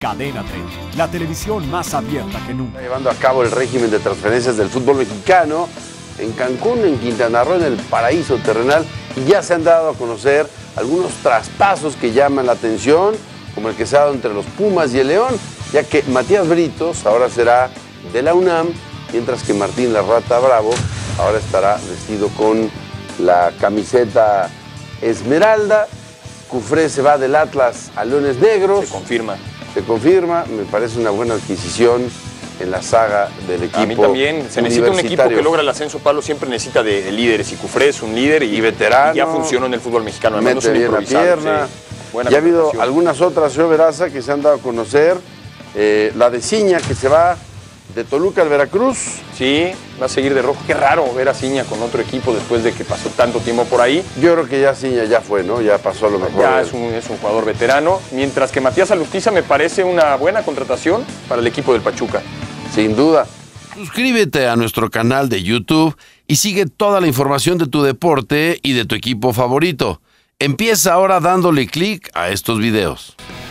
Cadena 30, la televisión más abierta que nunca. Llevando a cabo el régimen de transferencias del fútbol mexicano en Cancún, en Quintana Roo, en el paraíso terrenal, y ya se han dado a conocer algunos traspasos que llaman la atención, como el que se ha dado entre los Pumas y el León, ya que Matías Britos ahora será de la UNAM, mientras que Martín La Rata Bravo ahora estará vestido con la camiseta esmeralda. Cufré se va del Atlas a Leones Negros. Se confirma, me parece una buena adquisición en la saga del equipo. A mí también, se necesita un equipo que logra el ascenso, Pablo, siempre necesita de líderes, y Cufré es un líder y veterano. Y ya funcionó en el fútbol mexicano, además no es un improvisado. Pierna. Sí. Ya ha habido algunas otras, señor Veraza, que se han dado a conocer. La de Ciña, que se va de Toluca al Veracruz. Sí, va a seguir de rojo. Qué raro ver a Ciña con otro equipo después de que pasó tanto tiempo por ahí. Yo creo que ya Ciña ya fue, ¿no? Ya pasó lo mejor. Ya es un jugador veterano. Mientras que Matías Alustiza me parece una buena contratación para el equipo del Pachuca. Sin duda. Suscríbete a nuestro canal de YouTube y sigue toda la información de tu deporte y de tu equipo favorito. Empieza ahora dándole clic a estos videos.